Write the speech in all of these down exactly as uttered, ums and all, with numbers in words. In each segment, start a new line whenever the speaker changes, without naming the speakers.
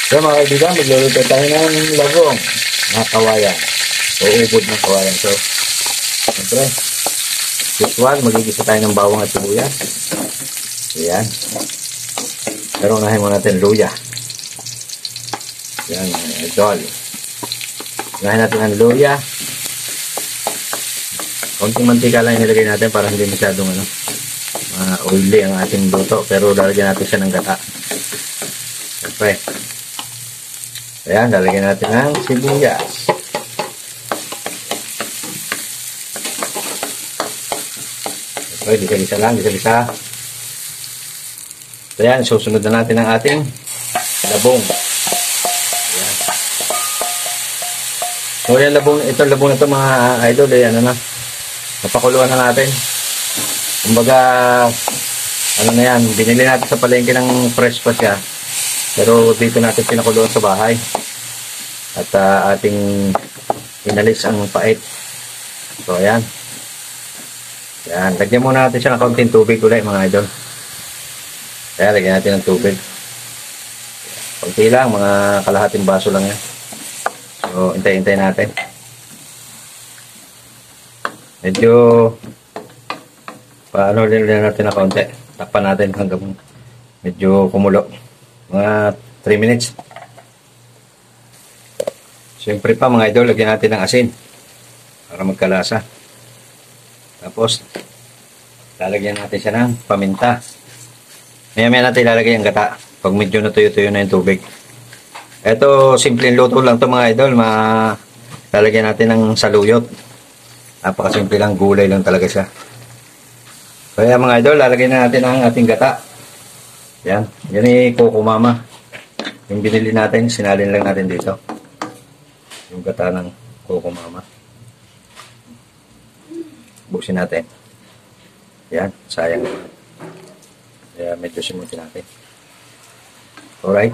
So mga kaibigan, magluluto tayo ng labong na kawayan. O ubod ng kawayan. So, siyempre, usual, magigisa tayo ng bawang at sibuyas. Ayan. Pero unahin muna natin luya. Ayan, idol. Unahin natin ang luya. Konting mantika lang nilagay natin para hindi masyadong ano, uh, oily ang ating luto. Pero lalagyan natin siya ng gata. Siyempre. Ayan, lalagyan natin ng sibuyas. Okay, bisa-bisa lang, bisa-bisa. Ayan, susunod na natin ang ating labong. Ayan. So, yan labong, itong labong na ito mga idol, eh, ano na, napakuluan na natin. Kumbaga, ano na yan, binili natin sa palengke ng fresh pa siya. Pero dito natin pinakuluan sa bahay. At uh, ating inalis ang pait. So, ayan. Ayan. Lagyan muna natin siya ng kaunting tubig ulit mga idol. Ayan, lagyan natin ng tubig. Kunti lang, mga kalahating baso lang yan. So, hintay-hintay natin. Medyo paano rin natin na kaunti. Takpan natin hanggang medyo kumulo. Mga three minutes. Siyempre pa mga idol, lagyan natin ng asin para magkalasa. Tapos lalagyan natin siya ng paminta. Maya-maya natin ilalagay ang gata pag medyo natuyo-tuyo na yung tubig. Ito, simpleng luto lang to mga idol. Ma lalagyan natin ng saluyot. Napakasimple lang, gulay lang talaga siya. Kaya mga idol, lalagyan na natin ang ating gata. Yan, yan ay Coco Mama. Yung binili natin, sinalin lang natin dito. Yung gata ng Coco Mama. Buksin natin. Yan, sayang. Kaya medyo simutin natin. Alright.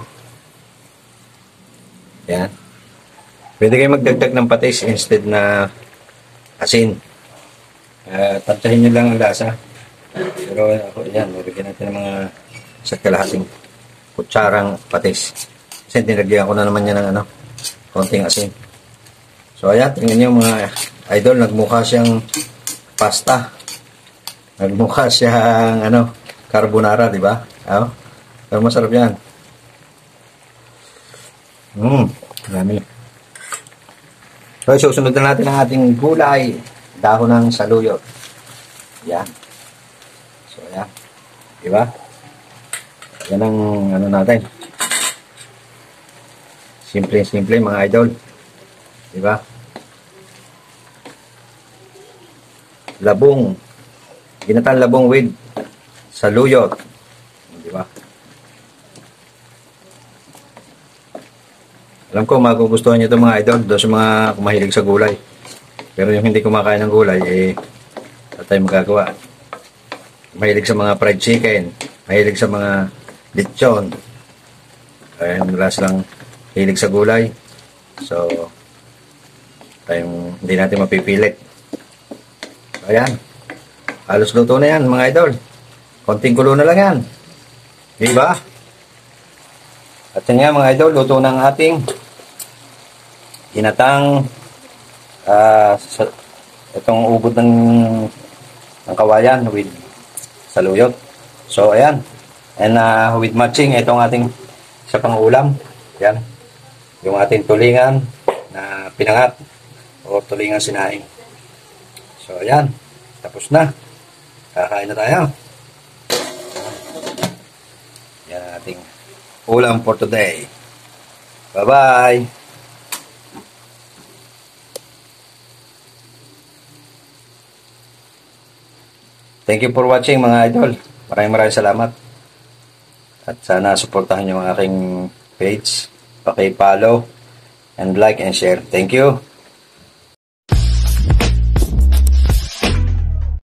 Yan. Pwede kayo magdagdag ng patis instead na asin. Uh, Tantsahin nyo lang ang lasa. Pero ako, yan, mabigyan natin ng mga sa kalahating kutsarang patis. Kasi tinagyan ko na naman yan ng ano, konting asin. So ayan, tingnan nyo mga idol, nagmukha siyang pasta. Nagmukha siyang ano, carbonara, di ba? Oh, pero masarap yan. Mmm, dami. So susunod na natin ang ating gulay, dahon ng saluyot. Yan. So ayan, di ba? Yan ang ano natin. Simple-simple mga idol. Diba? Labong. Ginatang labong with saluyot. Diba? Alam ko magugustuhan nyo ito mga idol. Doon sa mga kumahilig sa gulay. Pero yung hindi kumakain ng gulay, eh, wala tayong magagawa. Mahilig sa mga fried chicken. Mahilig sa mga lechon. Ayan, wala silang hilig sa gulay. So, tayong hindi natin mapipilit. So, ayan. Halos luto na yan, mga idol. Konting kulo na lang yan. Diba? At yan nga, mga idol, luto ng ating ginatang uh, sa, itong ubod ng, ng kawayan with saluyot. So, ayan. And uh, with matching, itong ating isa pang ulam. Yan. Yung ating tulingan na pinangat o tulingan sinaing. So, ayan. Tapos na. Kakain na tayo. Yan ang ating ulam for today. Bye-bye! Thank you for watching mga idol. Maraming maraming salamat. At sana suportahan nyo ang aking page. Paki-follow and like and share. Thank you.